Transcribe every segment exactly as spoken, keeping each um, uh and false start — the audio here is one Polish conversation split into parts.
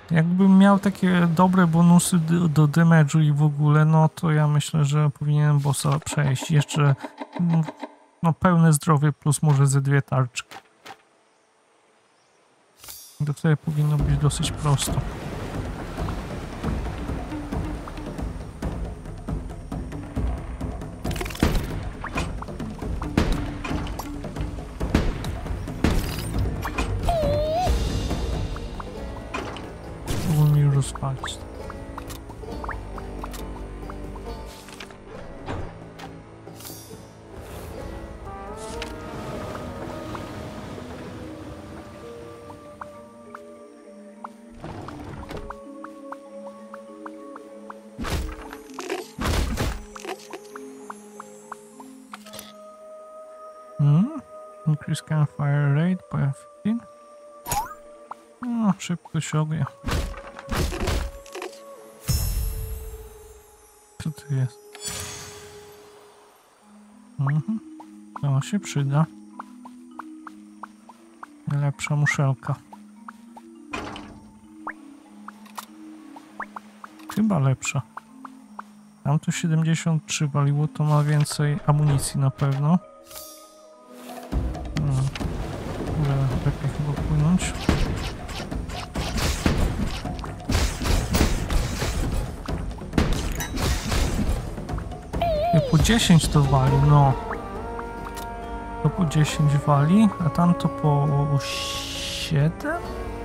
Jakbym miał takie dobre bonusy do, do damage'u i w ogóle, no to ja myślę, że powinienem bossa przejść. Jeszcze no, pełne zdrowie plus może ze dwie tarczki. To wtedy powinno być dosyć prosto. Rozpalić. Hmm? Increase campfire rate by fifteen. No, szybko się ognia. Co to jest? Mhm. To się przyda. Lepsza muszelka. Chyba lepsza. Tam to siedemdziesiąt trzy waliło, to ma więcej amunicji na pewno. No. Lepiej chyba płynąć. Po dziesięć to wali, no. To po dziesięć wali, a tam to po siedem?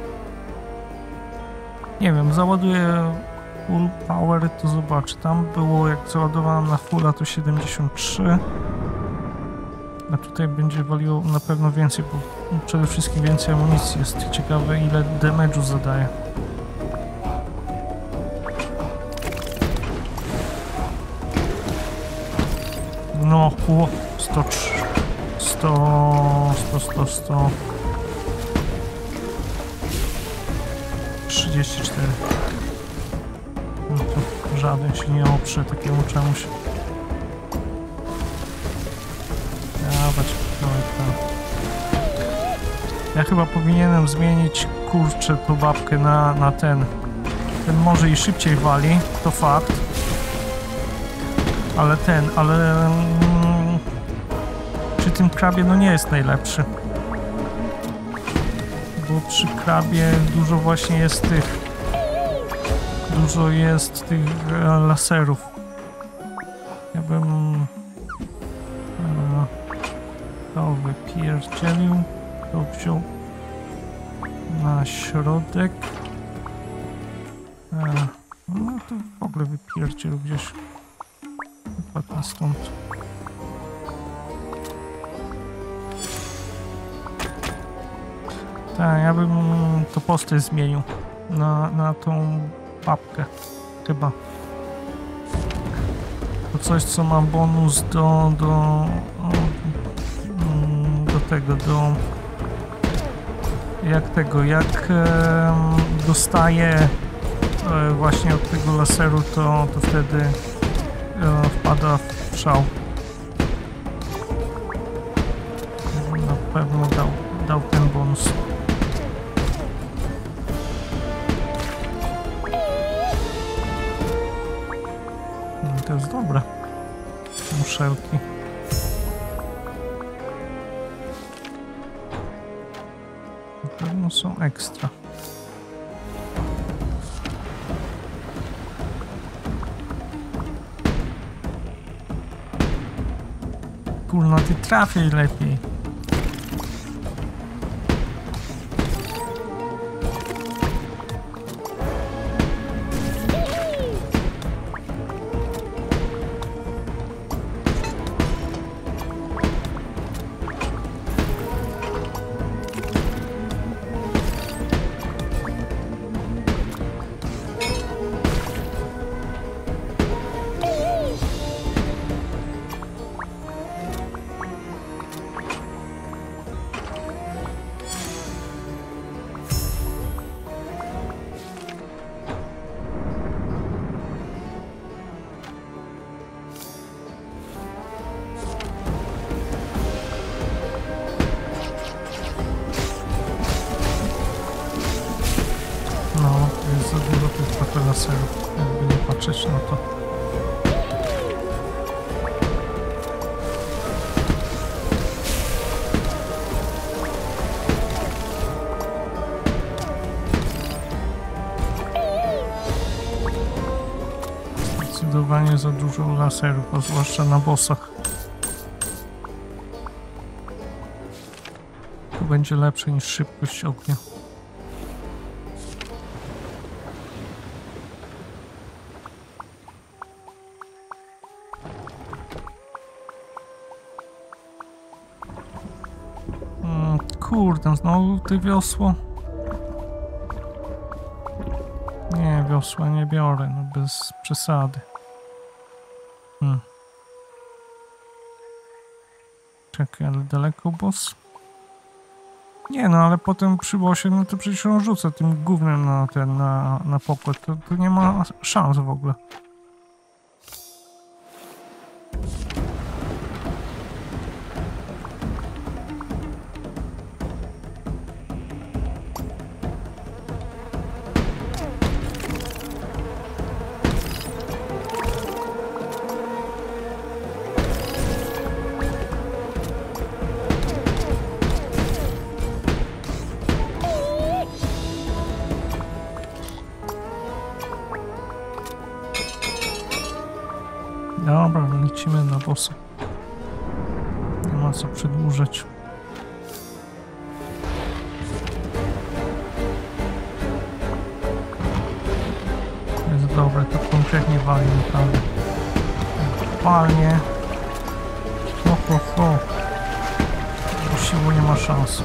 Nie wiem, załaduję full power, to zobaczę. Tam było, jak załadowałem na fulla, to siedemdziesiąt trzy. A tutaj będzie waliło na pewno więcej, bo przede wszystkim więcej amunicji jest. Ciekawe, ile damage'u zadaje. No, o, sto trzy, sto, sto, sto, sto, trzydzieści cztery. No to żaden się nie oprze takiemu czemuś. Dawać, ja chyba powinienem zmienić, kurczę, tą babkę na, na ten. Ten może i szybciej wali, to fakt. Ale ten, ale mm, przy tym krabie no nie jest najlepszy. Bo przy krabie dużo właśnie jest tych, dużo jest tych e, laserów. Ja bym e, to wypierdzielił, to wziął na środek. E, no to w ogóle wypierdzielił gdzieś. Wypadł stąd. Tak, ja bym to postać zmienił na, na tą babkę, chyba. To coś, co ma bonus do, do, do tego, do jak tego, jak e, dostaje e, właśnie od tego laseru, to, to wtedy e, wpada w szał. Na pewno dał, dał ten bonus. No, to jest dobre. Muszelki. Na pewno są ekstra. Kurna, ty trafiaj lepiej. jest za dużo tych papel laserów, jakby nie patrzeć na to. Zdecydowanie za dużo laserów, a zwłaszcza na bossach. To będzie lepsze niż szybkość ognia. Mm, kurde, znowu te wiosło. Nie, wiosła nie biorę, no bez przesady. Hmm. Czekaj, ale daleko boss? Nie no, ale potem przy bossie, no to przecież on rzuca tym gównem na ten, na, na pokład. To, to nie ma szans w ogóle. Dobra, lecimy na bossa. Nie ma co przedłużać. Jest dobre, to konkretnie wali naprawdę. Walnie. Ho, ho, ho. Po siłu nie ma szans.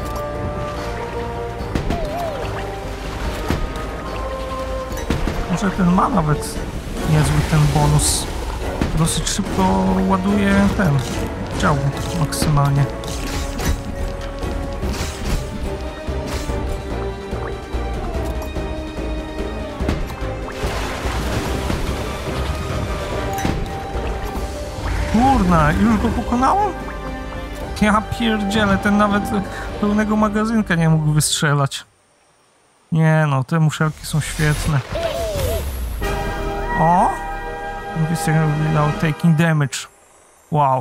Może ten ma nawet niezły ten bonus. Dosyć szybko ładuje ten dział maksymalnie. Kurna, już go pokonałem? Ja pierdzielę, ten nawet pełnego magazynka nie mógł wystrzelać. Nie no, te muszelki są świetne. O! Without taking damage. Wow.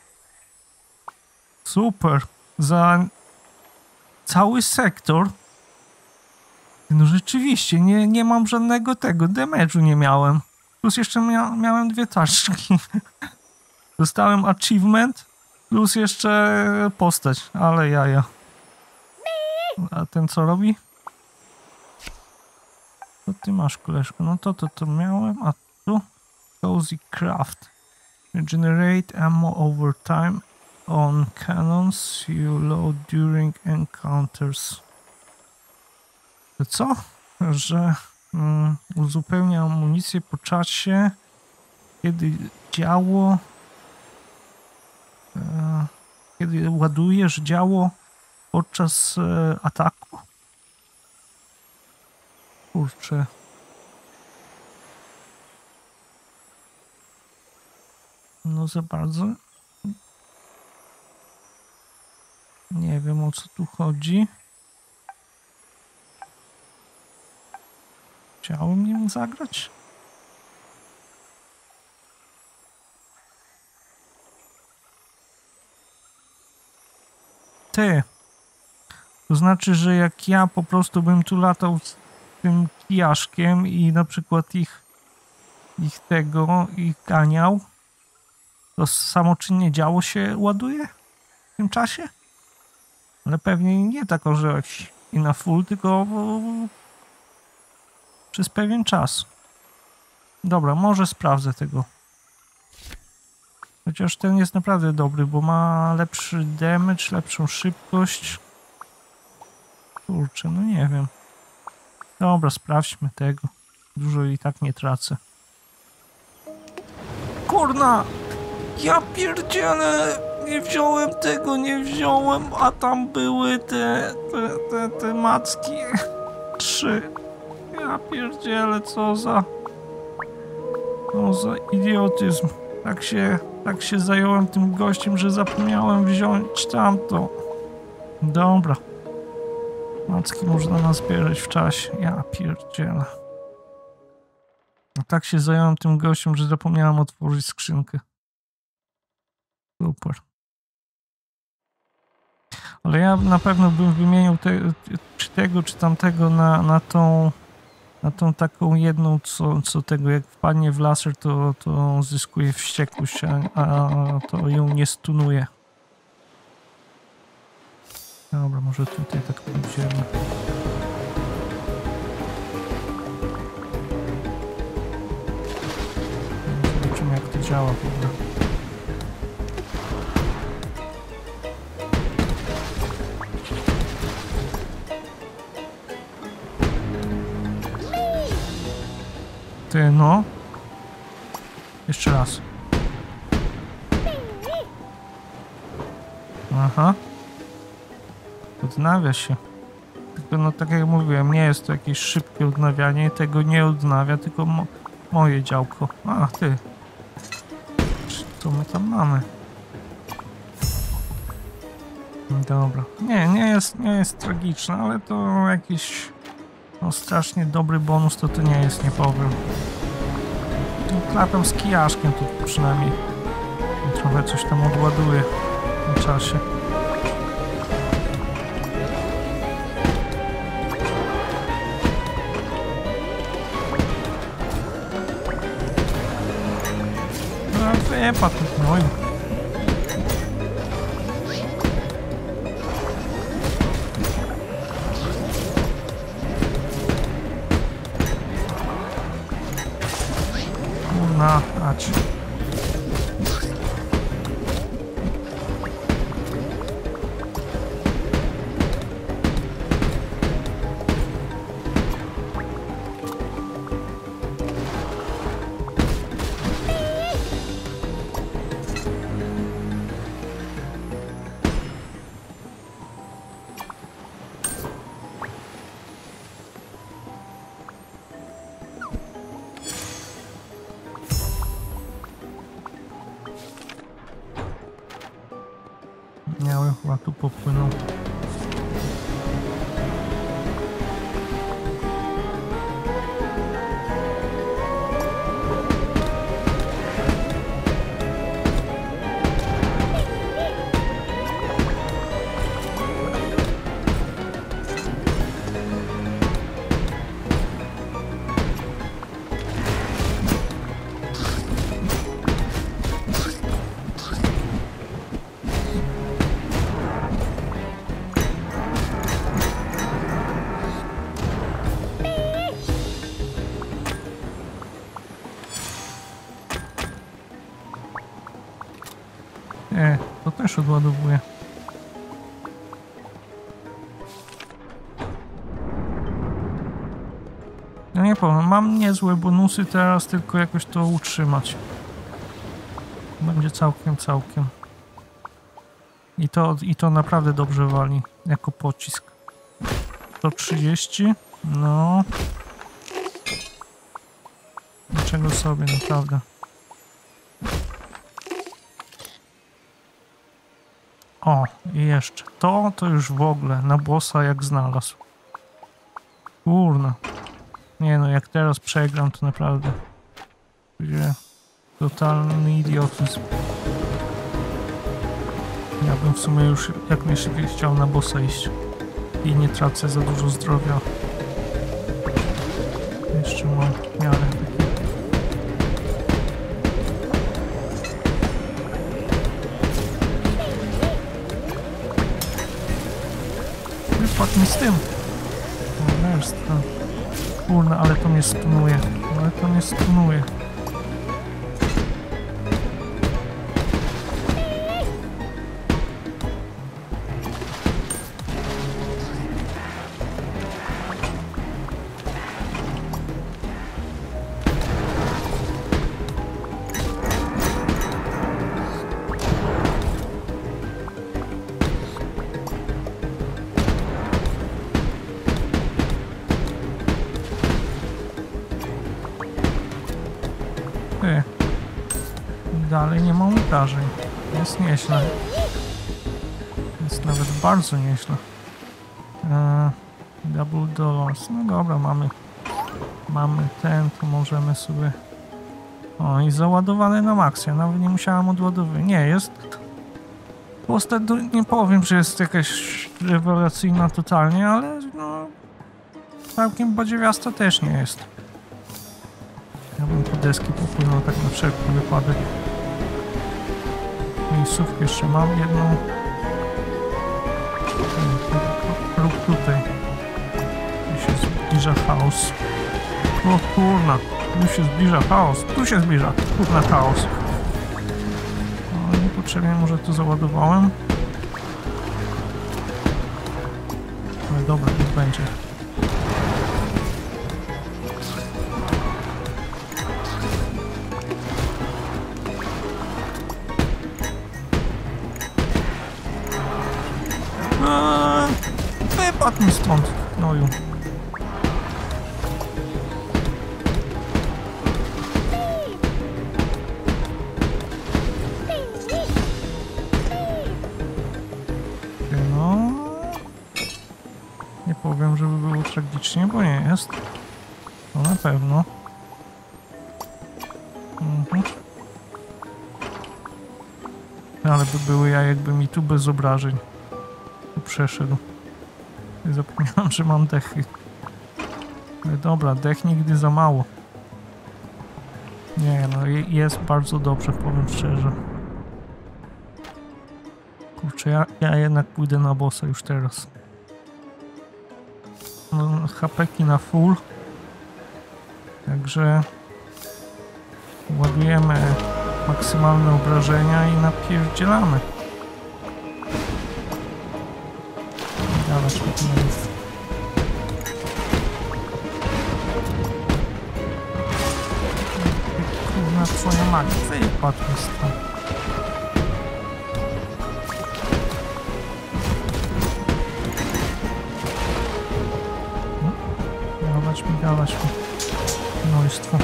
Super. Za cały sektor. No rzeczywiście, nie, nie mam żadnego tego. Damage'u nie miałem. Plus jeszcze mia miałem dwie taczki. Dostałem achievement. Plus jeszcze postać. Ale jaja. A ten co robi? Co ty masz, koleżko? No to to to miałem, a tu? Cozy Craft. Regenerate ammo over time on cannons you load during encounters. To co? Że mm, uzupełnia amunicję po czasie, kiedy działo, e, kiedy ładujesz działo podczas e, ataku? Kurczę. No za bardzo nie wiem, o co tu chodzi. Chciałem nim zagrać? Ty. To znaczy, że jak ja po prostu bym tu latał z tym kijaszkiem i na przykład ich ich tego, ich ganiał, to samoczynnie działo się ładuje w tym czasie? Ale pewnie nie tak, że i na full, tylko przez pewien czas. Dobra, może sprawdzę tego. Chociaż ten jest naprawdę dobry, bo ma lepszy damage, lepszą szybkość. Kurczę, no nie wiem. Dobra, sprawdźmy tego. Dużo i tak nie tracę. Kurna! Ja pierdzielę! Nie wziąłem tego, nie wziąłem, a tam były te, te, te, te macki. Trzy. Ja pierdzielę, co za... Co za idiotyzm. Tak się, tak się zająłem tym gościem, że zapomniałem wziąć tamto. Dobra. Macki można nazbierać w czasie. Ja pierdzielę. A tak się zająłem tym gościem, że zapomniałem otworzyć skrzynkę. Super. Ale ja na pewno bym wymienił te, czy tego, czy tamtego na, na tą na tą taką jedną, co, co tego jak wpadnie w laser, to, to zyskuje wściekłość, a, a to ją nie stunuje. Dobra, może tutaj tak pójdziemy. Zobaczymy, jak to działa w ogóle. Ty, no. Jeszcze raz. Aha. Odnawia się. Tylko no tak jak mówiłem, nie jest to jakieś szybkie odnawianie, tego nie odnawia, tylko mo moje działko. A, ty. Co my tam mamy? Dobra. Nie, nie jest, nie jest tragiczne, ale to jakiś no, strasznie dobry bonus to to nie jest, nie powiem. Latam z kijaszkiem, to przynajmniej trochę coś tam odładuje w tym czasie. No wypadł, no i... Kurna, ać. Miałem chyba tu popłynął. Nie, to też odładowuje. Ja nie powiem, mam niezłe bonusy teraz, tylko jakoś to utrzymać. Będzie całkiem, całkiem. I to, i to naprawdę dobrze wali, jako pocisk. sto trzydzieści? No. Niczego sobie, naprawdę. O, i jeszcze. To, to już w ogóle na bossa jak znalazł. Kurna. Nie no, jak teraz przegram, to naprawdę będzie totalny idiotyzm. Ja bym w sumie już jak najszybciej chciał na bossa iść. I nie tracę za dużo zdrowia. Jeszcze mam w miarę taki. Wypadł mi z tym. O, jest to. Kurna, ale to mnie stunuje. Ale to mnie stunuje. Ty. Dalej nie mam uderzeń. Jest nieźle. Jest nawet bardzo nieźle. Eee, double dollars. No dobra, mamy mamy ten, to możemy sobie... O, i załadowane na maksie. Ja nawet nie musiałem odładowywać. Nie, jest... Postać, nie powiem, że jest jakaś rewelacyjna totalnie, ale no... Całkiem badziewiasta też nie jest. Ja bym po deski popłynął tak na wszelki wypadek. Miejscówkę jeszcze mam jedną. Lub tutaj. Tu się zbliża chaos. O kurna, tu się zbliża chaos. Tu się zbliża kurna chaos. O, niepotrzebnie może to załadowałem. Ale dobra, niech będzie. Wypadł mi stąd, noju. No... Nie powiem, żeby było tragicznie, bo nie jest. No na pewno. Mhm. Ale by były ja, jakby mi tu bez obrażeń przeszedł. Zapomniałem, że mam dechy. Ale dobra, dech nigdy za mało. Nie, no jest bardzo dobrze, powiem szczerze. Kurczę, ja, ja jednak pójdę na bossa już teraz. No, hapeki na full. Także ładujemy maksymalne obrażenia i napierdzielamy. Dawać mi to na list. Kurna twoja magia, wypadł mi stąd. Dawać mi, dawać mi. Nojstwo.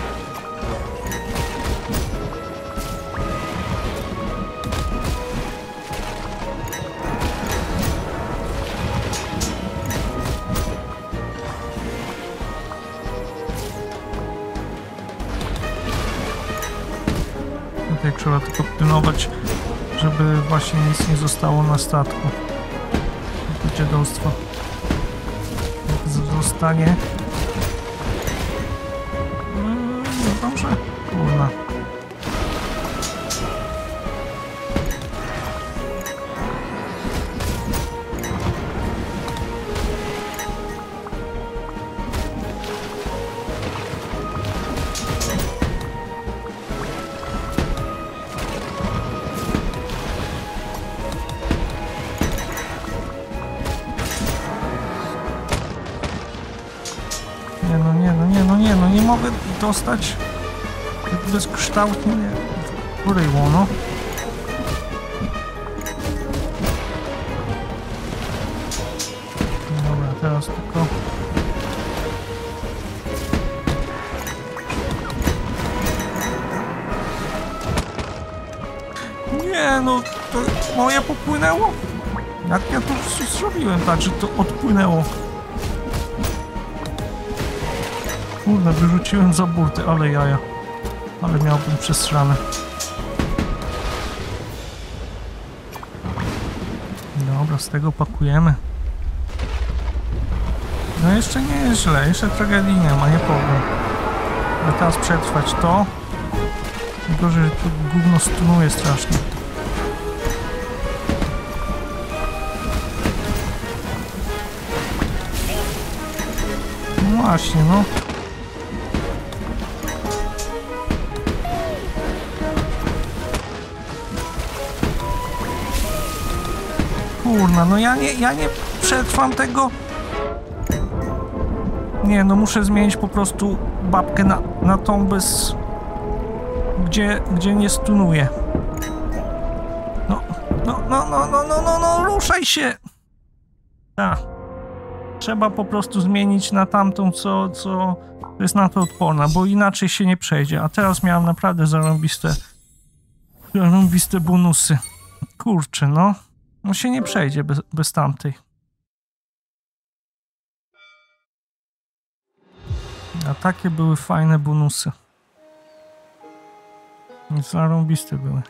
Tutaj trzeba tylko pilnować, żeby właśnie nic nie zostało na statku. To dziadostwo. Jak zostanie... No dobrze. Kurna. Nie no, nie no, nie no, nie no, nie mogę dostać bezkształtnie w ryło, no. Dobra, teraz tylko... Nie no, to moje popłynęło? Jak ja to zrobiłem tak, że to odpłynęło? Kurde, wyrzuciłem za burty, ale jaja. Ale miałbym przestrzane. Dobra, z tego pakujemy. No jeszcze nie jest źle, jeszcze tragedii nie ma, nie powiem. Ale teraz przetrwać to. Gorzej, że tu gówno stunuje strasznie. No właśnie, no. Kurna, no ja nie, ja nie przetrwam tego. Nie, no muszę zmienić po prostu babkę na, na tą bez... Gdzie, gdzie nie stunuje. No, no, no, no, no, no, no, no, ruszaj się! Tak. Trzeba po prostu zmienić na tamtą, co, co jest na to odporna, bo inaczej się nie przejdzie. A teraz miałem naprawdę zarąbiste, zarąbiste bonusy. Kurczę, no. No się nie przejdzie bez, bez tamtej. A takie były fajne bonusy. I zarąbiste były.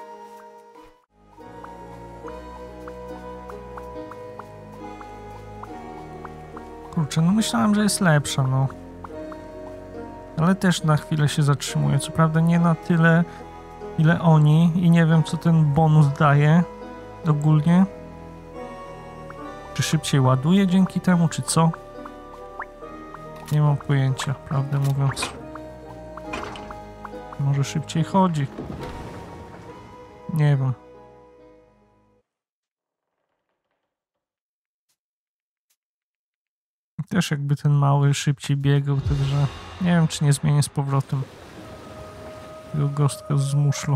Kurczę, no myślałem, że jest lepsza, no. Ale też na chwilę się zatrzymuje. Co prawda nie na tyle, ile oni i nie wiem, co ten bonus daje ogólnie. Czy szybciej ładuje dzięki temu, czy co? Nie mam pojęcia, prawdę mówiąc. Może szybciej chodzi. Nie wiem. Też jakby ten mały szybciej biegał, także nie wiem, czy nie zmienię z powrotem tego gostka z muszlu.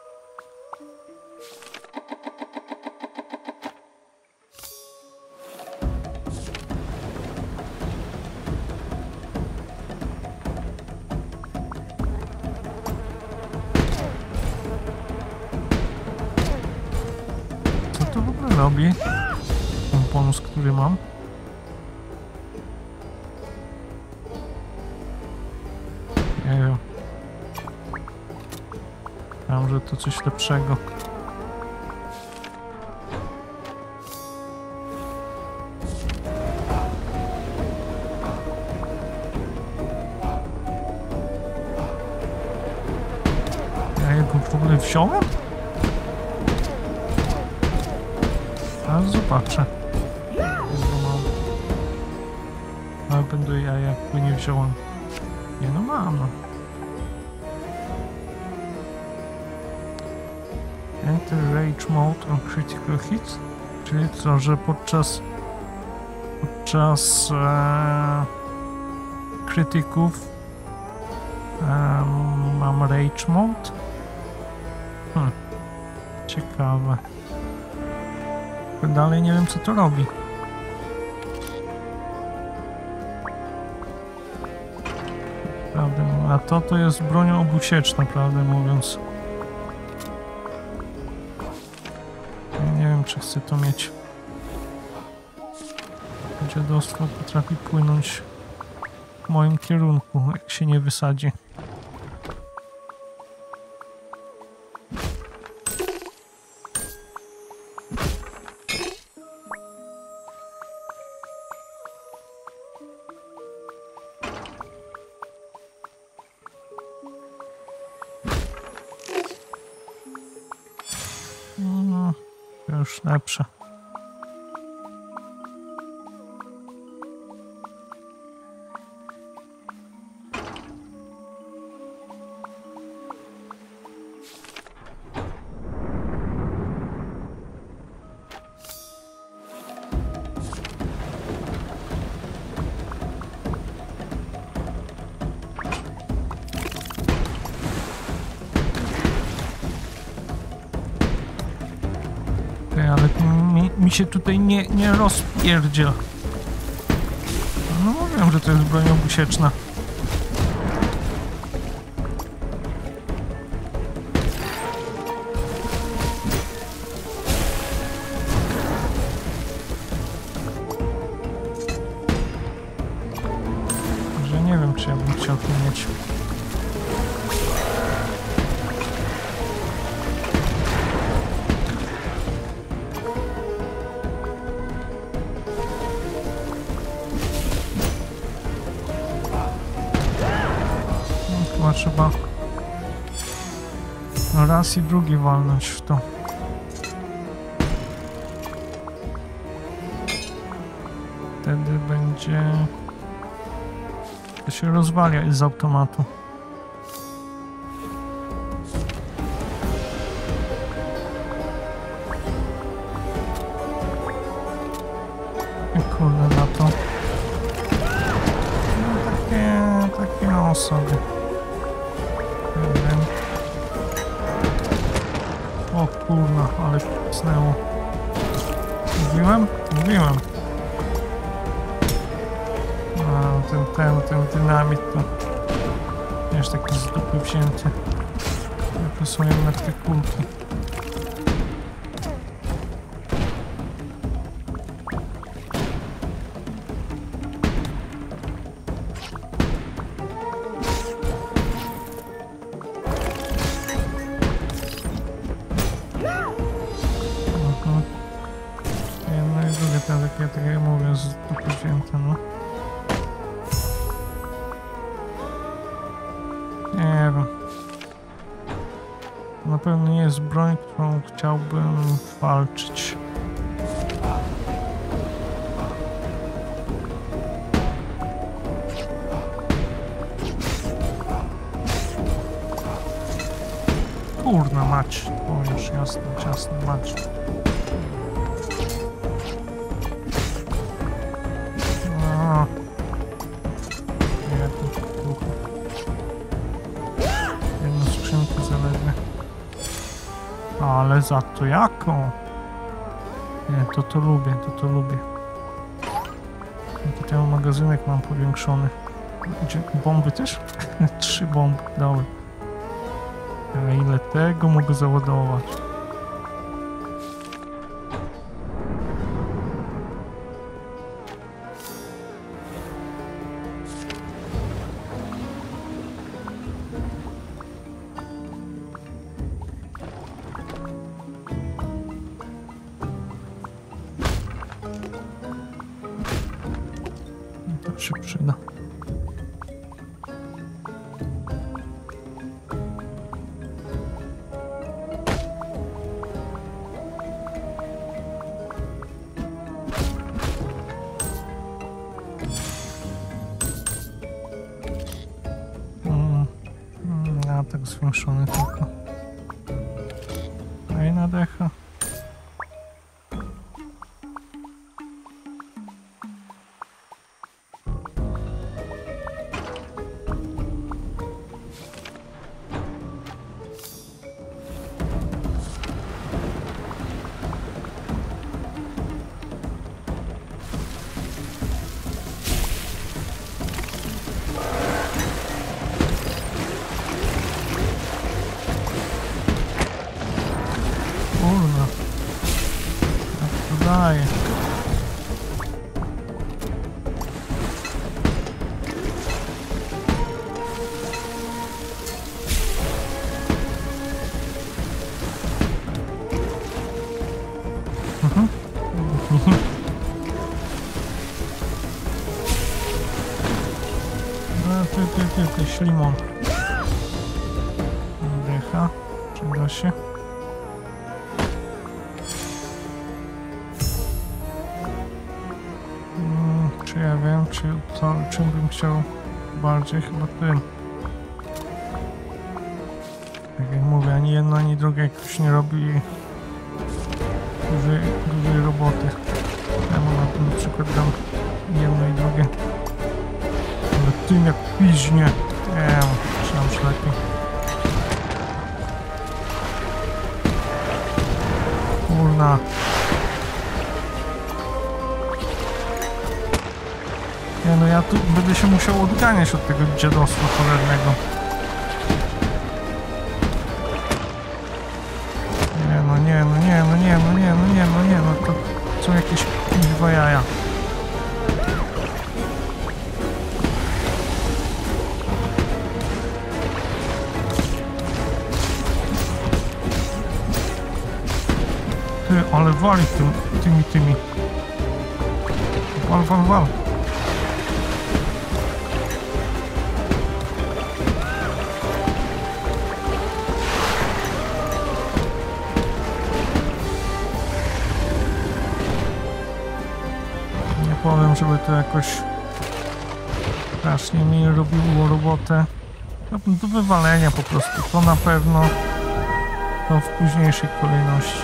Co to w ogóle robi? Ten bonus, który mam. Nie wiem. Myślałem, że to coś lepszego. Ja jego w ogóle wziąłem? A zobaczę. Ale będę ja jakby nie wziąłem. Nie no mam no. Enter Rage Mode on Critical Hits. Czyli co, że podczas podczas e, krytyków e, mam Rage Mode? Hmm. Ciekawe. Dalej nie wiem, co to robi. Prawdę mówiąc. A to to jest bronią obusieczną, prawdę mówiąc. Ja nie wiem, czy chcę to mieć. Dziadostwo potrafi płynąć w moim kierunku, jak się nie wysadzi. No, to już lepsze. Ale mi, mi się tutaj nie, nie rozpierdziel. No mówiłem, że to jest broń obusieczna. Że nie wiem, czy ja bym chciał to mieć. Trzeba raz i drugi walnąć w to. Wtedy będzie... To się rozwala z automatu. Kurde na to. No, takie... takie osoby. O kurna, ale pisnęło. Mówiłem? Mówiłem. A, ten, ten, ten dynamit to... Wiesz, taki z dupy wzięty. Ja pasuję na te kulki. pewno nie jest broń, którą chciałbym walczyć. Kurna mać, o już jasne, jasne mać. No. Jedno, duchu. Jedną skrzynkę zaledwie. Ale za to jaką? Nie, to to lubię, to to lubię. Dzięki temu magazynek mam powiększony. Bomby też? Trzy bomby, dobra. A ile tego mogę załadować? To się przyda. Tak zwiększony tylko. Fajna decha. Kurna. Jak to daje. Mhm. No ty, ty, ty, ty, ślimon. Decha. Przyda się. Czy ja wiem, czy to, czym bym chciał bardziej? Chyba tym. Tak jak mówię, ani jedno, ani drugie jakoś nie robi dużej, dużej roboty. Ja mu na, na przykład dam jedno i drugie. Ale tym jak piźnie. Nie wiem, trzymam się lepiej. Kurna. Nie no, ja tu będę się musiał odganiać od tego dziadostwa cholernego. Nie no, nie no, nie no, nie no, nie no, nie no, nie no, to są jakieś dwa jaja. Ty, ale wali tym, tymi, tymi. Wal, wal, wal. Powiem, żeby to jakoś strasznie mi robiło robotę. No, do wywalenia po prostu, to na pewno, to w późniejszej kolejności.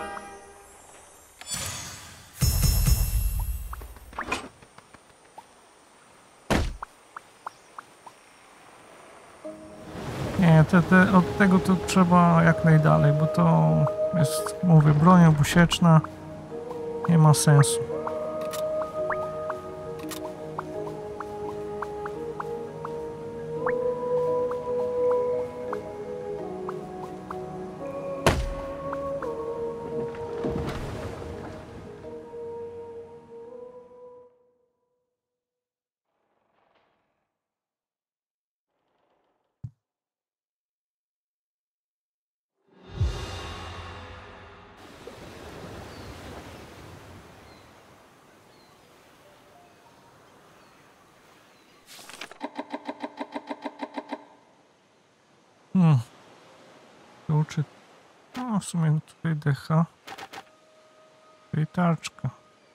Nie, te, te, od tego to trzeba jak najdalej, bo to jest, mówię, broń obusieczna, nie ma sensu. Hmm. Uczy No w sumie tutaj decha. Tutaj tarczka.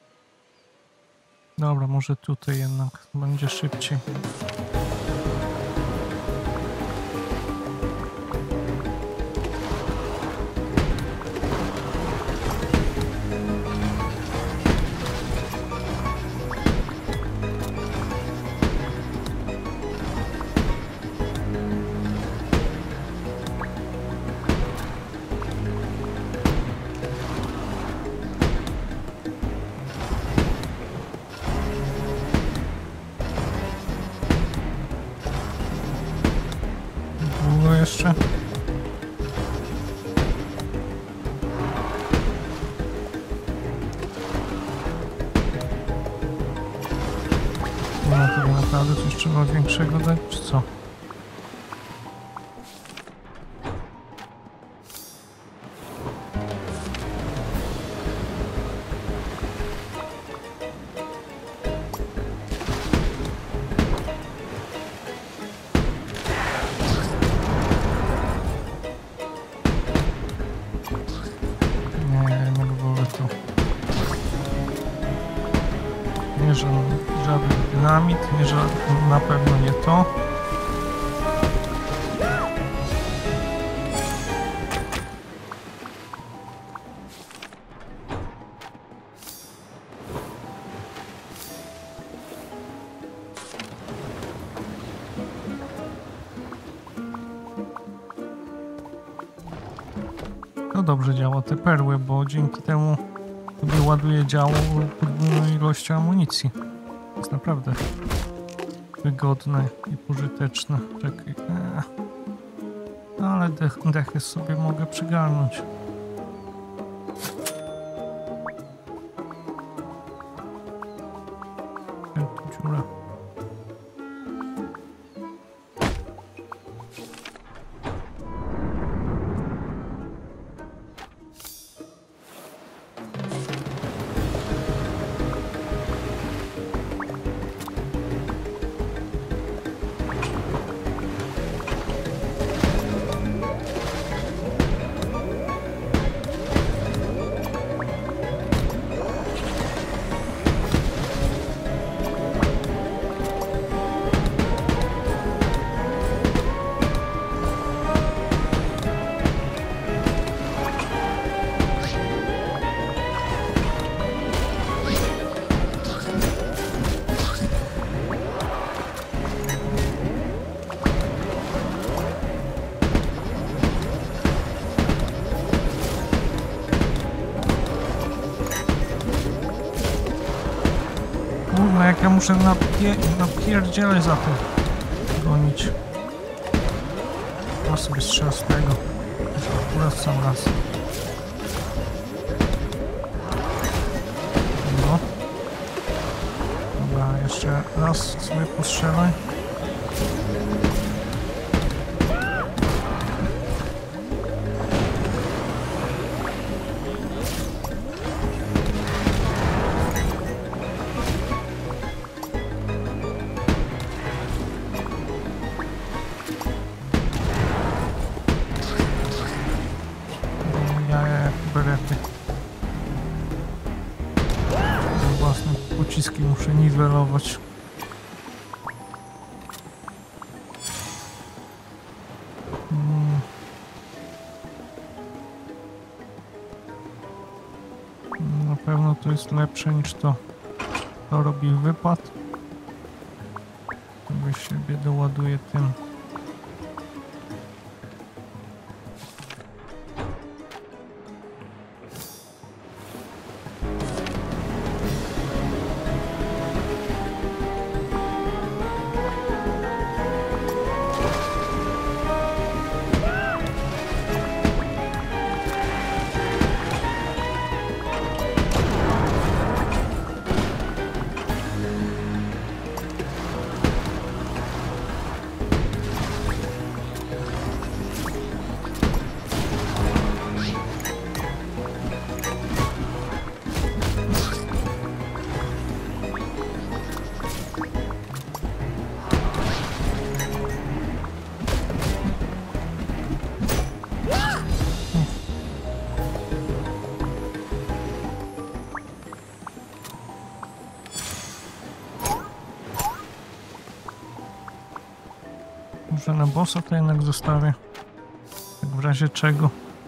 Dobra, może tutaj jednak będzie szybciej. Jeszcze. Nie ma tego naprawdę, coś trzeba większego dać, czy co? Nie, że żaden dynamit, nie, że na pewno nie to. To dobrze działa te perły, bo dzięki temu sobie ładuje działo podwójną ilością amunicji. To jest naprawdę wygodne i pożyteczne. Czekaj. Eee. No, ale dech, dechy sobie mogę przygarnąć. Tu dziura. Kurwa, jak ja muszę napie napierdzielać za tym gonić. Ja sobie strzelę z tego. Akurat sam raz. No. Dobra, jeszcze raz sobie postrzelaj. Berety. Własne pociski muszę niwelować. Hmm. Na pewno to jest lepsze niż to, to robi wypad. Sobie siebie doładuję tym. Może na bossa to jednak zostawię. Tak w razie czego.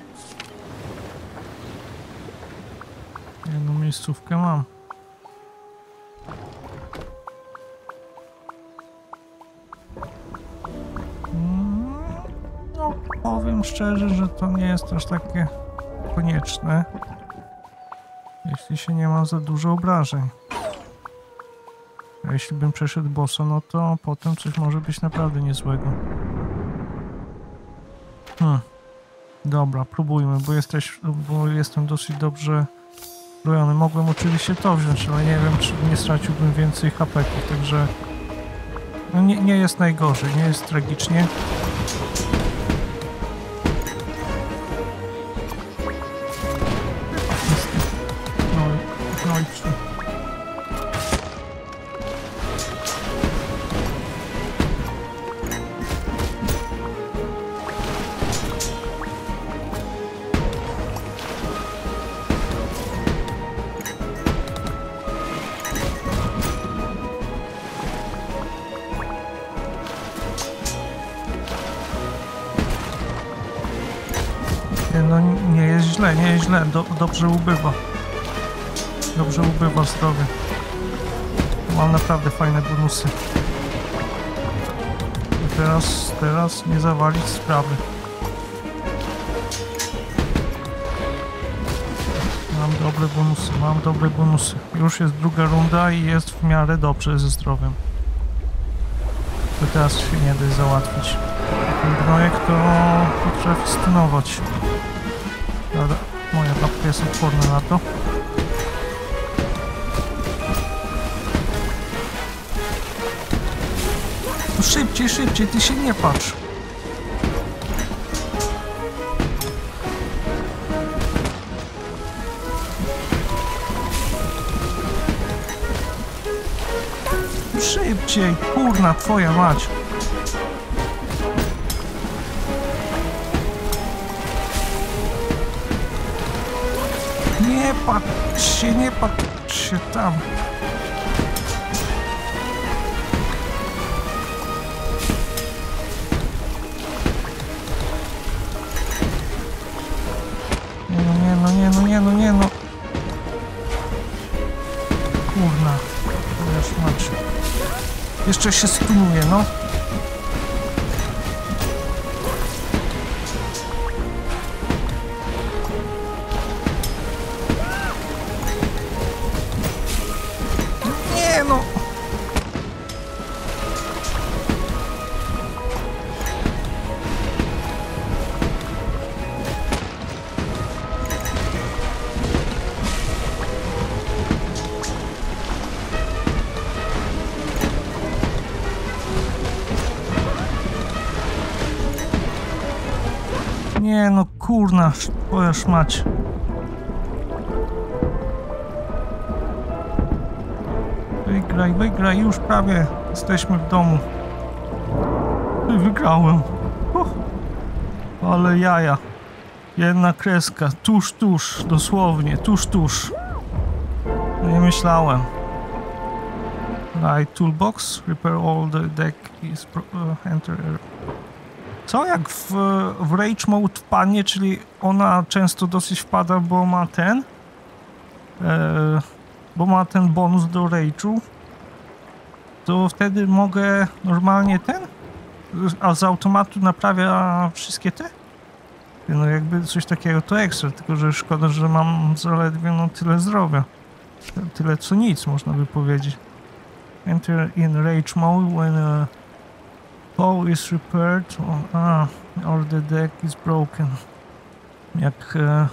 Jedną miejscówkę mam. No, powiem szczerze, że to nie jest aż takie konieczne, jeśli się nie ma za dużo obrażeń. A jeśli bym przeszedł bossa, no to potem coś może być naprawdę niezłego. Hmm. Dobra, próbujmy, bo, jesteś, bo jestem dosyć dobrze zbrojony. Mogłem oczywiście to wziąć, ale nie wiem, czy nie straciłbym więcej hapeków, także no nie, nie jest najgorzej, nie jest tragicznie. No, no i trzy. No nie jest źle, nie jest źle, Do, dobrze ubywa. Dobrze ubywa zdrowie. Mam naprawdę fajne bonusy. I teraz, teraz nie zawalić sprawy. Mam dobre bonusy, mam dobre bonusy. Już jest druga runda i jest w miarę dobrze ze zdrowiem. To teraz się nie da załatwić. Ten gnojek to potrafi stunować. Dobra, moja babka jest odporna na to. No szybciej, szybciej, ty się nie patrz. Szybciej, kurna, twoja mać. Nie patrz się, nie patrz się tam. Nie no, nie no, nie no, nie no, nie no. Kurna, to już macie. Jeszcze się stunuje, no. Nie no. Nie no, kurna, twoja szmać. Wygraj, wygraj, już prawie jesteśmy w domu. Wygrałem. Uh, ale jaja. Jedna kreska, tuż, tuż, dosłownie, tuż, tuż. Nie myślałem. Right, toolbox, repair all the deck is uh, enter. Co jak w, w Rage Mode wpadnie, czyli ona często dosyć wpada, bo ma ten, e, bo ma ten bonus do Rage'u, to wtedy mogę normalnie ten, a z automatu naprawia wszystkie te? No jakby coś takiego to ekstra, tylko że szkoda, że mam zaledwie no tyle zdrowia. Tyle co nic, można by powiedzieć. Enter in Rage Mode when a Bow is repaired, ah, or the deck is broken. Jak, e,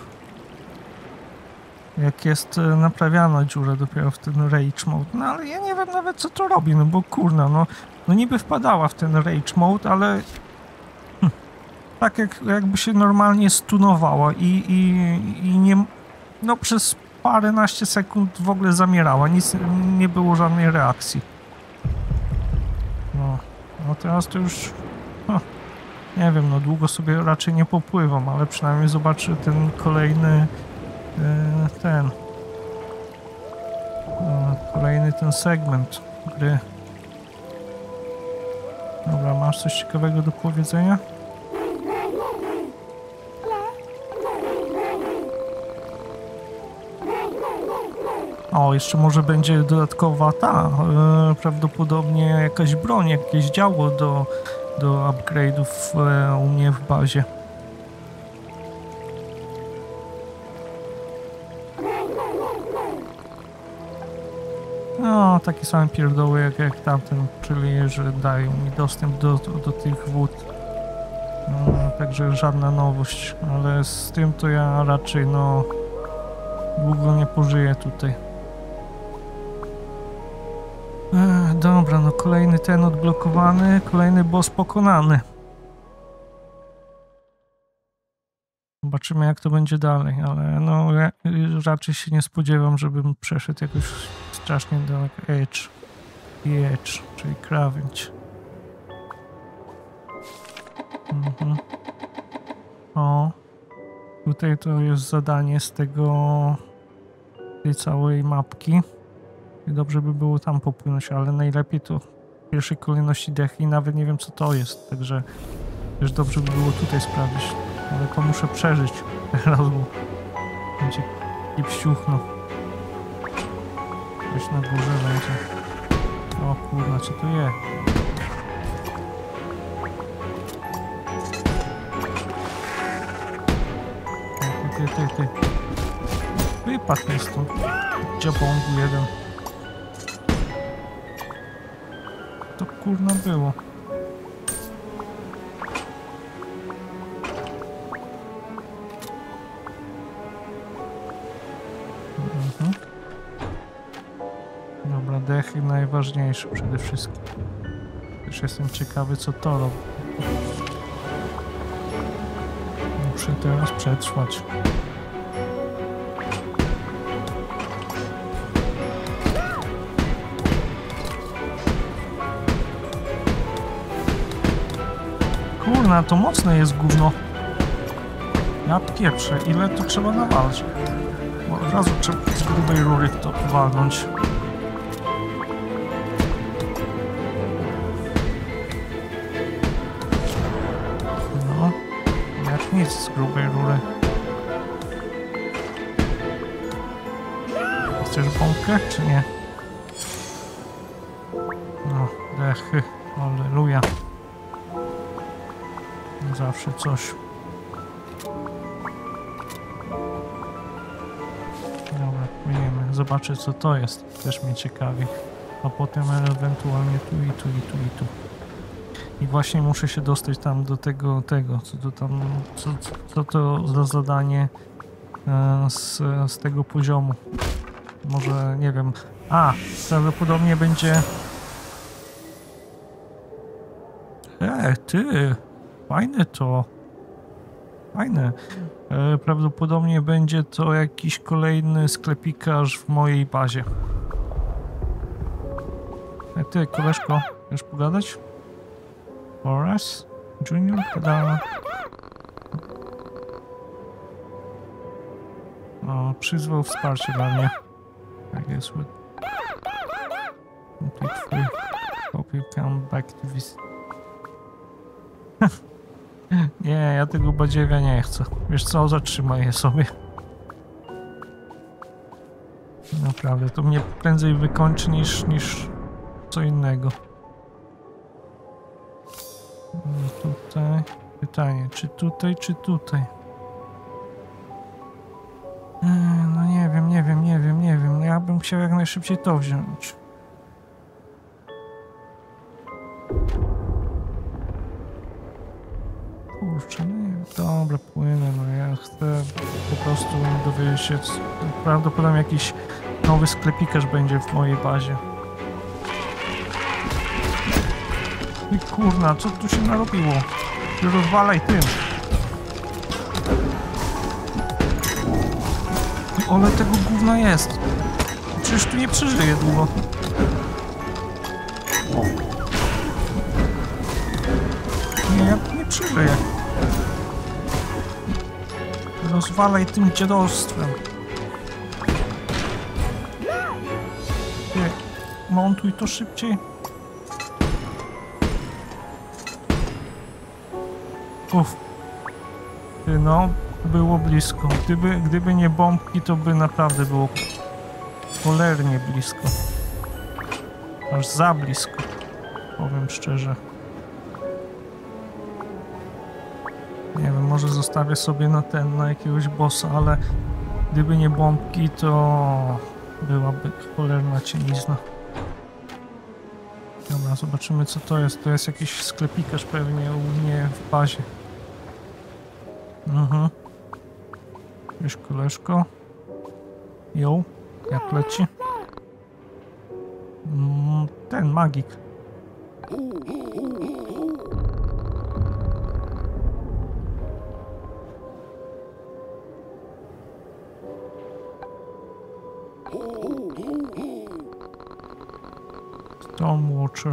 jak jest e, naprawiana dziura dopiero w ten Rage Mode. No ale ja nie wiem nawet co to robi, no bo kurna, no, no niby wpadała w ten Rage Mode, ale hm, tak jak, jakby się normalnie stunowała i, i, i nie, no przez paręnaście sekund w ogóle zamierała, nic, nie było żadnej reakcji. No. No teraz to już, no, nie wiem, no długo sobie raczej nie popływam, ale przynajmniej zobaczę ten kolejny, e, ten, e, kolejny ten segment gry. Dobra, masz coś ciekawego do powiedzenia? O, jeszcze może będzie dodatkowa ta, e, prawdopodobnie jakaś broń, jakieś działo do, do upgrade'ów e, u mnie w bazie. No, takie same pierdoły jak, jak tamten, czyli że dają mi dostęp do, do, do tych wód. No, także żadna nowość, ale z tym to ja raczej no długo nie pożyję tutaj. Ech, dobra, no kolejny ten odblokowany, kolejny boss pokonany. Zobaczymy jak to będzie dalej, ale no ja raczej się nie spodziewam, żebym przeszedł jakoś strasznie daleko. Edge i Edge, czyli krawędź. Mhm. O, tutaj to jest zadanie z tego, tej całej mapki. I dobrze by było tam popłynąć, ale najlepiej to w pierwszej kolejności dechy i nawet nie wiem co to jest, także też dobrze by było tutaj sprawdzić. Ale to muszę przeżyć teraz, bo będzie kipściuchno. Coś na górze będzie. O kurwa, co tu jest? Ty, ty, ty, ty. Wypadł mi stąd. Dziabągu jeden. To kurna było. Mhm. Dobra, dechy najważniejsze przede wszystkim. Też jestem ciekawy co to robi. Muszę teraz przetrwać. Kurna, to mocne jest gówno. Ja pieprzę, ile tu trzeba nawalać? Bo od razu trzeba z grubej rury to walnąć. No, jak nic z grubej rury. Chcesz bombkę, czy nie? No, dechy, alleluja. Zawsze coś. Dobra, płyniemy. Zobaczę co to jest. Też mnie ciekawi. A potem ewentualnie tu i tu i tu i tu. I właśnie muszę się dostać tam do tego, tego, co to tam, co, co to za zadanie e, z, z tego poziomu. Może, nie wiem. A, prawdopodobnie będzie... E, ty! Fajne to. Fajne. E, prawdopodobnie będzie to jakiś kolejny sklepikarz w mojej bazie. E, ty, koleżko, chcesz pogadać? Horace? Junior? Tada. O, przyzwał wsparcie dla mnie. Tak jest. Complete free. Hope you come back to visit. Nie, ja tego badziewia nie chcę. Wiesz co, zatrzymaj je sobie. Naprawdę, to mnie prędzej wykończy niż, niż co innego. No tutaj... Pytanie, czy tutaj, czy tutaj? No nie wiem, nie wiem, nie wiem, nie wiem. Ja bym chciał jak najszybciej to wziąć. Kurczę, no nie, dobra, płynę, no ja chcę po prostu dowiedzieć się, prawdopodobnie jakiś nowy sklepikarz będzie w mojej bazie. I kurna, co tu się narobiło? Rozwalaj tym. Ole tego gówna jest. Przecież tu nie przeżyje długo. Nie, ja nie przeżyję. Rozwalaj tym dziadostwem. Nie, montuj to szybciej. Uff. Ty no, było blisko. Gdyby, gdyby nie bombki, to by naprawdę było cholernie blisko. Aż za blisko. Powiem szczerze. Nie wiem, może zostawię sobie na ten, na jakiegoś bossa, ale gdyby nie bombki, to byłaby cholerna cienizna. Dobra, zobaczymy co to jest. To jest jakiś sklepikarz pewnie u mnie w bazie. Mhm. Wiesz, koleżko. Jo, jak leci? Mm, ten magik. Stormwatcher.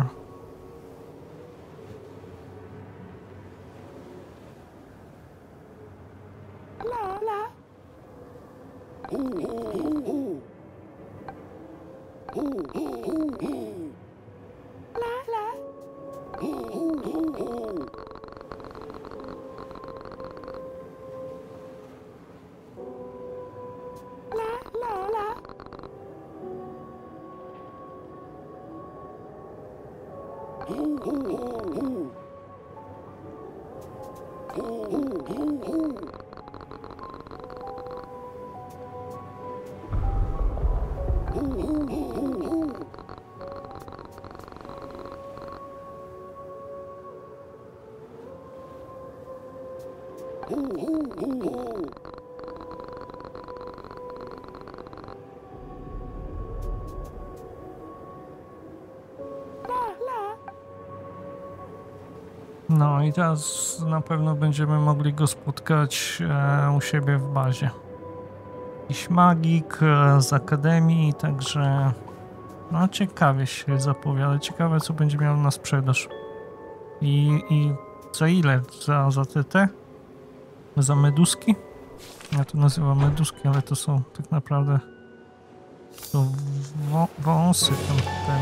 No i teraz na pewno będziemy mogli go spotkać e, u siebie w bazie. Jakiś magik e, z akademii, także no ciekawie się zapowiada. Ciekawe co będzie miał na sprzedaż. I, i za ile? Za, za te te? Za meduski? Ja to nazywam meduski, ale to są tak naprawdę to wą wąsy tam ten.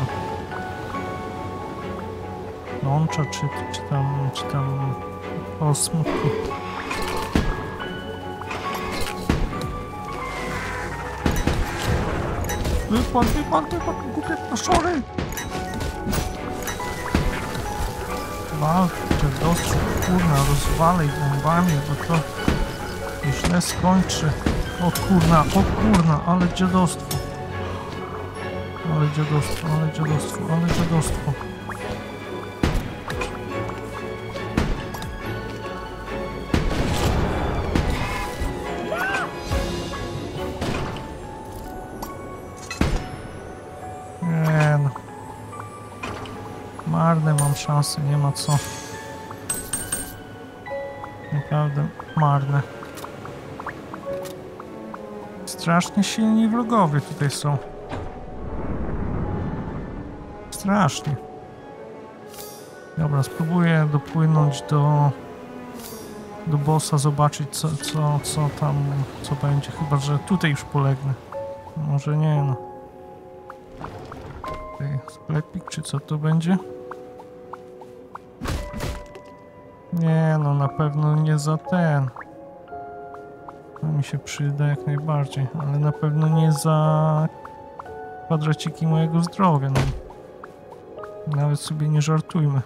Łącza, czy, czy tam, czy tam osmki. Wypadł, wypadł, wypadł, głupie paszory! Walczę, dostrzeg, kurna, rozwalej bombami, bo to źle skończy. O kurna, o kurna, ale dziadostwo. Ale dziadostwo, ale dziadostwo, ale dziadostwo. Nie no. Marne mam szanse, nie ma co. Naprawdę marne. Strasznie silni wrogowie tutaj są. Strasznie. Dobra, spróbuję dopłynąć do do bossa, zobaczyć co, co, co tam, co będzie. Chyba, że tutaj już polegnę. Może nie no. Tutaj sklepik, czy co to będzie? Nie no, na pewno nie za ten. To mi się przyda jak najbardziej, ale na pewno nie za kwadraciki mojego zdrowia. No. Nawet sobie nie żartujmy.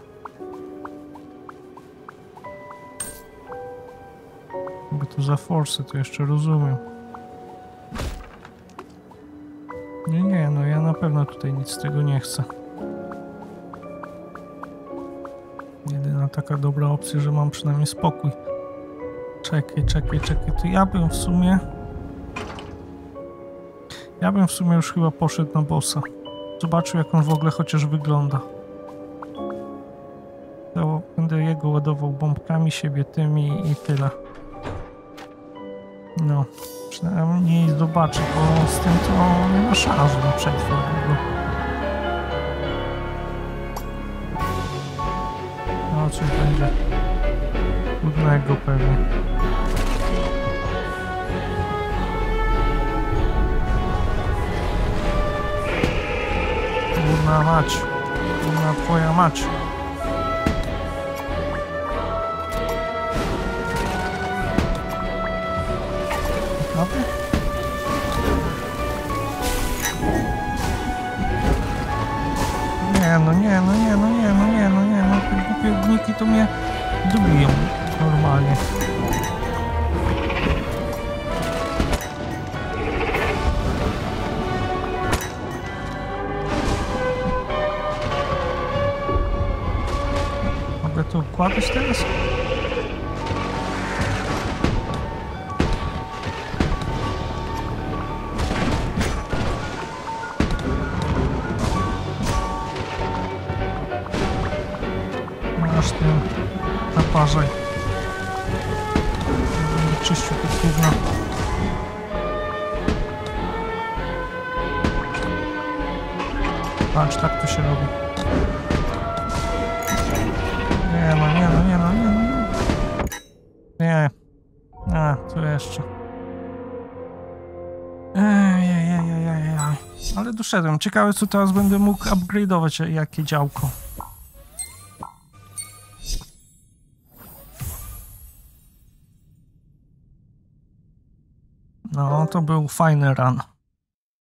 Jakby to za forsy, to jeszcze rozumiem. Nie, nie, no ja na pewno tutaj nic z tego nie chcę. Jedyna taka dobra opcja, że mam przynajmniej spokój. Czekaj, czekaj, czekaj, to ja bym w sumie... Ja bym w sumie już chyba poszedł na bossa. Zobaczył jak on w ogóle chociaż wygląda. To będę jego ładował bombkami, siebie tymi i tyle. No, przynajmniej zobaczę, bo z tym to nie ma szans, żeby przetrwał go. No, coś będzie trudnego pewnie. Kurna mać, kurna twoja mać. Naprawdę? Nie, no nie, no nie, no nie, no nie, no nie, no te głupie ogniki to mnie dubiją normalnie. Mogę to układać teraz? Masz ten naparzaj. Będę czyścił to gówno. Patrz, tak to się robi. Nie no, nie no, nie no, nie no. Nie. A, co jeszcze? Ejejejejejej. Ale doszedłem. Ciekawe, co teraz będę mógł upgrade'ować, jakie działko. No, to był fajny run.